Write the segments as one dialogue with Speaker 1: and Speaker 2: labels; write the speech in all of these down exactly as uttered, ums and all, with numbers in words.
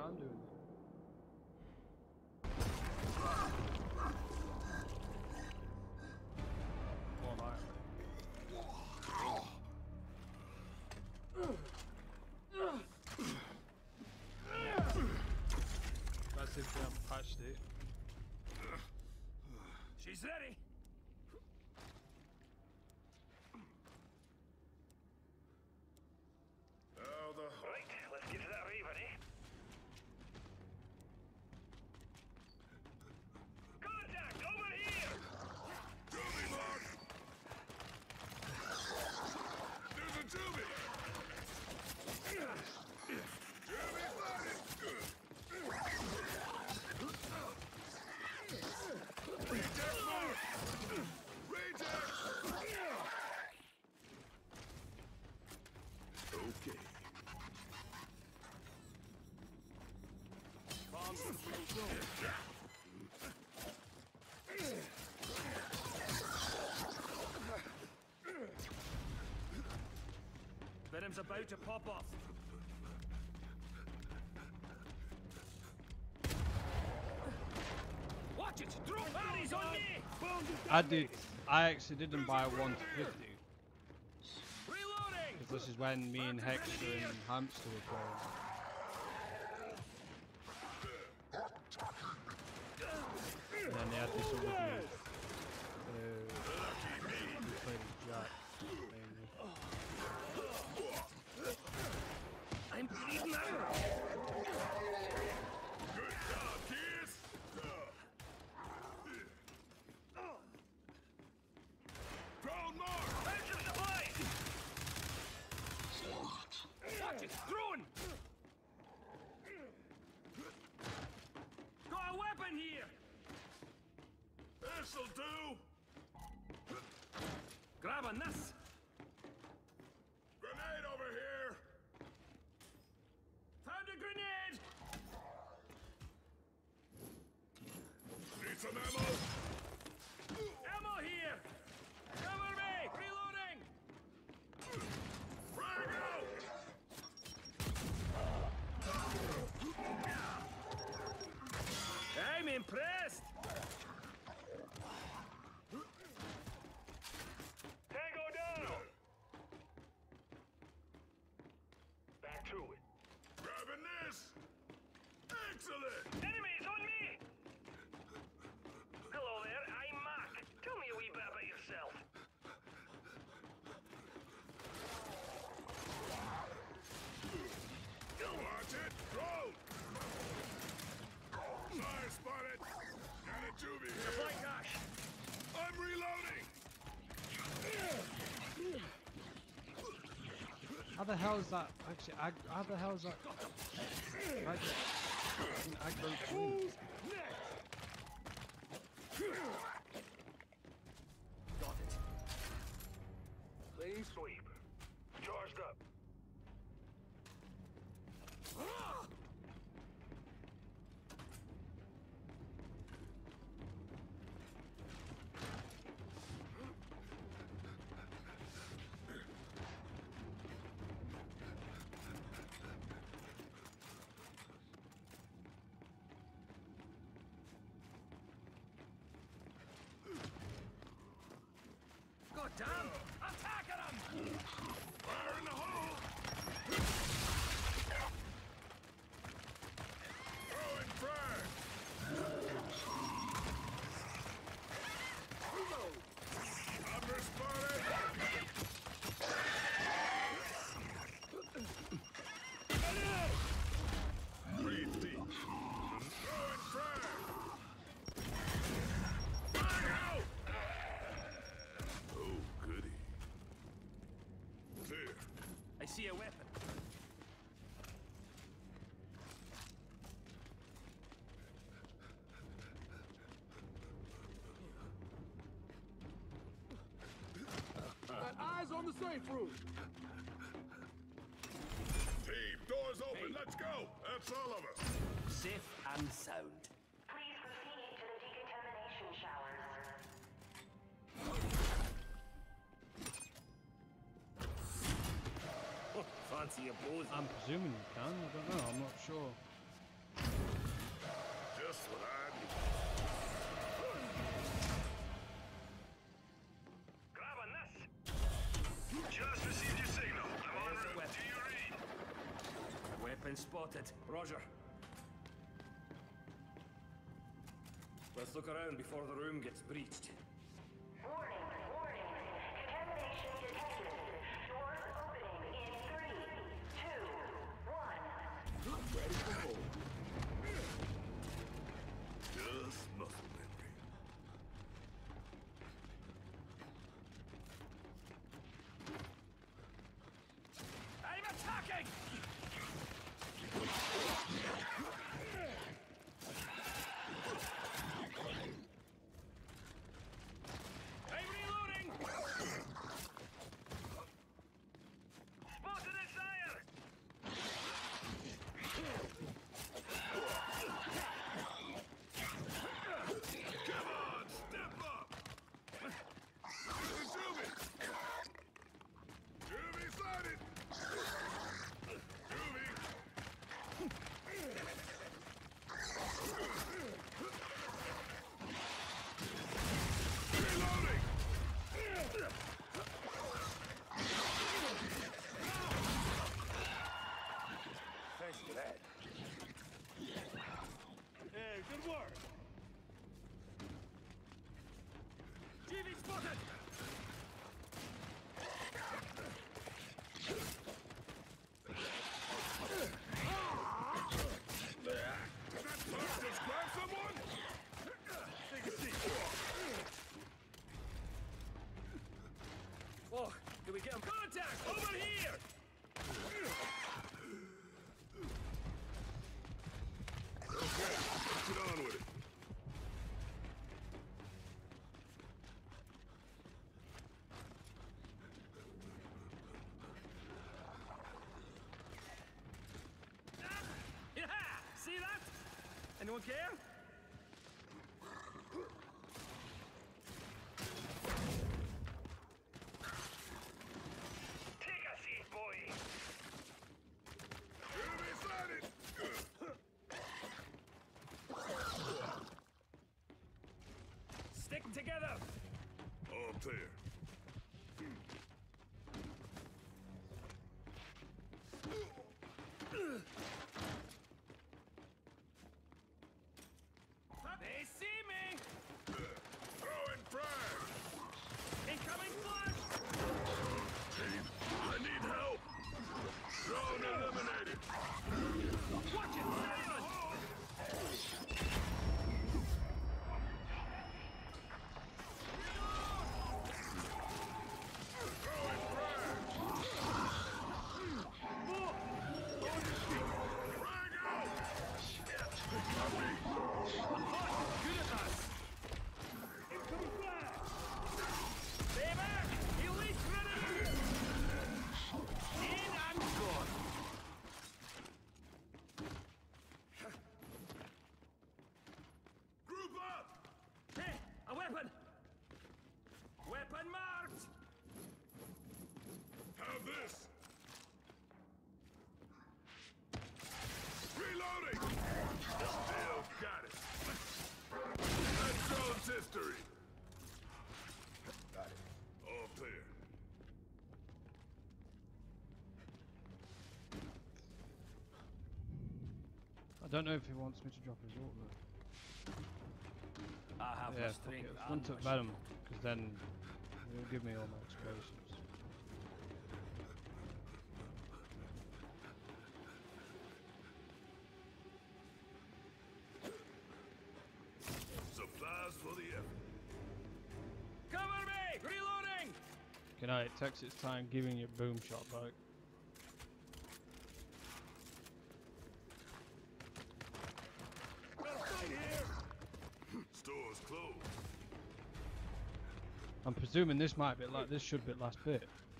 Speaker 1: I'm doing. All right. That's if they haven't patched it.
Speaker 2: She's ready.
Speaker 3: Oh, the
Speaker 2: Right, let's get to that raven, eh? Contact over here!
Speaker 3: Tubby, Mark! There's a tubby! Tubby, buddy! Reject, Mark! Reject! Okay.
Speaker 2: Bombs in full Venom's about to pop off. Watch it! Throw bodies on me!
Speaker 1: I did. I actually didn't buy one to fifty.
Speaker 2: Reloading!
Speaker 1: Because this is when me and Hexter and Hamster were playing. And then they had this other dude. Uh, who played as Jack, mainly.
Speaker 2: I'm bleeding out!
Speaker 3: Good job, kids! Ground Mark!
Speaker 2: Out of supplies! Watch it! Throwing! Got a weapon here!
Speaker 3: This'll do!
Speaker 2: Grabbing this!
Speaker 3: Grenade over here!
Speaker 2: Found a grenade!
Speaker 3: Need some ammo?
Speaker 2: Ammo here! Cover me! Reloading!
Speaker 3: Frag out!
Speaker 2: I'm impressed! Tango down! Back to it.
Speaker 3: Grabbing this! Excellent!
Speaker 2: Enemies on me! Hello there, I'm Mark. Tell me a wee bit about yourself.
Speaker 3: Watch it! Throw! Fire spotted! Got a tubby here!
Speaker 2: Supply cash!
Speaker 3: I'm reloading!
Speaker 1: How the hell is that? Actually, ag how the hell is that? Right. Aggro queen.
Speaker 2: Got it. Clean sweep. Charged up. God damn! Attacking him!
Speaker 3: Fire in the hole! Throwing frag! Upper spotted! Breathe deep. Throwing frag! Frag out! Oh, goody. There.
Speaker 2: I see a weapon.
Speaker 4: Got eyes on the safe room.
Speaker 3: Team, doors open. Let's go. That's all of us.
Speaker 2: Safe and sound.
Speaker 5: Please proceed to the decontamination showers.
Speaker 2: Oh, fancy a pose.
Speaker 1: I'm presuming you can. I don't know. I'm not sure.
Speaker 3: Just what I need.
Speaker 2: Grabbing this.
Speaker 3: Just received your signal. I'm en
Speaker 2: There's the
Speaker 3: route.
Speaker 2: weapon.
Speaker 3: Do you read?
Speaker 2: Weapon spotted. Roger. Let's look around before the room gets breached.
Speaker 5: Warning, warning. Contamination detected. Doors opening in three, two, one.
Speaker 4: Ready for hold.
Speaker 3: Just muscle memory.
Speaker 2: I'm attacking! I'm reloading! Spotted a sire!
Speaker 3: Come on, step up. Juvie. Juvie sighted. Juvie. Reloading.
Speaker 2: Thanks for that.
Speaker 4: Hey, good work.
Speaker 2: G V spotted!
Speaker 3: Did that bug just grab someone? Take a seat.
Speaker 2: Oh, do we get him? Contact! Over here!
Speaker 3: Okay, let's get on with it.
Speaker 2: Yeah! See that? Anyone care? Take a seat, boy!
Speaker 3: Juvie sighted.
Speaker 2: Stick together!
Speaker 3: All clear.
Speaker 2: They see me!
Speaker 3: Throwing frag.
Speaker 2: Incoming flash!
Speaker 3: Team, I need help. Drone eliminated.
Speaker 2: Watch it, Simon!
Speaker 3: Throwing frag. Frag out. Copy.
Speaker 2: Good at us!
Speaker 4: Incoming flag.
Speaker 2: Stay back! Elite ready! In and gone!
Speaker 3: Group up.
Speaker 2: Hey, a weapon! Weapon marked!
Speaker 3: Have this. Reloading. Still got it. That drone's history. Got it. All clear.
Speaker 1: I don't know if he wants me to drop his ult though.
Speaker 2: I have
Speaker 1: Yeah,
Speaker 2: my
Speaker 1: fuck
Speaker 2: strength
Speaker 1: it.
Speaker 2: and
Speaker 1: One took
Speaker 2: my
Speaker 1: Venom, because then it'll give me all my explosives.
Speaker 3: Supplies for the effort.
Speaker 2: Cover me! Reloading!
Speaker 1: Good night, it takes its time giving you boom shot back.
Speaker 3: Got a fight here. Store's closed.
Speaker 1: I'm presuming this might be like this should be last bit.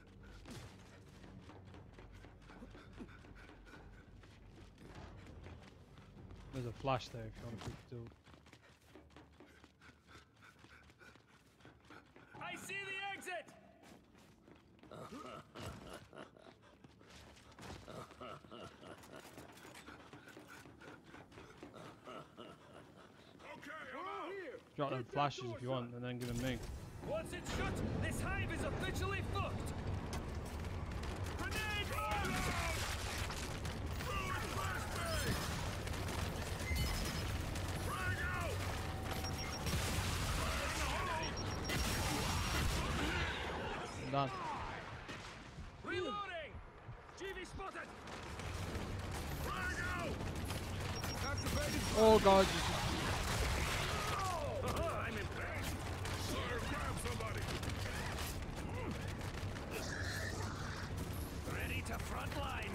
Speaker 1: There's a flash there if you want to pick it up.
Speaker 2: I see the exit!
Speaker 1: drop them flashes if you want, and then give them me.
Speaker 2: Once it's shut, this hive is officially fucked.
Speaker 3: Grenade! Fire! Ruin flashbang! Frag out! Fire in the hole!
Speaker 1: I'm done.
Speaker 2: Reloading! G V spotted!
Speaker 3: Frag out!
Speaker 4: Activated.
Speaker 1: Oh god,
Speaker 2: Oh, I'm impressed.
Speaker 3: Sir, grab somebody!
Speaker 2: Ready to frontline.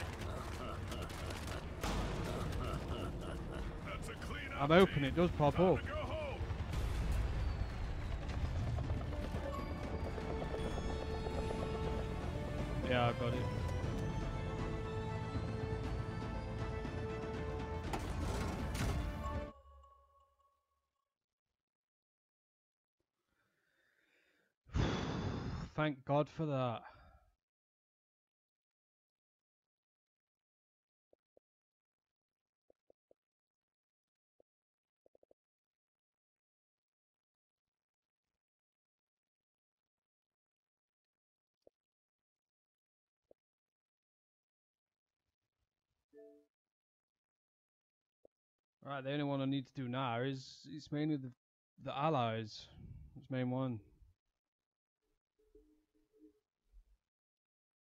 Speaker 3: That's a clean
Speaker 1: I'm
Speaker 3: out.
Speaker 1: open, it does pop
Speaker 3: Time
Speaker 1: up.
Speaker 3: to go home!
Speaker 1: Yeah, I got it. Thank God for that. Right, the only one I need to do now is it's mainly the the allies. It's main one.